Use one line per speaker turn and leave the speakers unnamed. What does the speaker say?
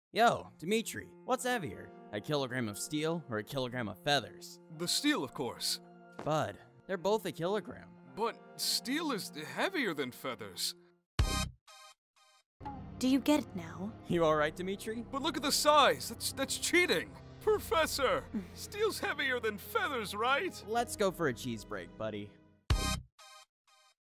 Yo, Dimitri, what's heavier? A kilogram of steel or a kilogram of feathers?
The steel, of course.
Bud, they're both a kilogram.
But steel is heavier than feathers.
Do you get it now?
You alright, Dimitri?
But look at the size. That's cheating. Professor, steel's heavier than feathers, right?
Let's go for a cheese break, buddy.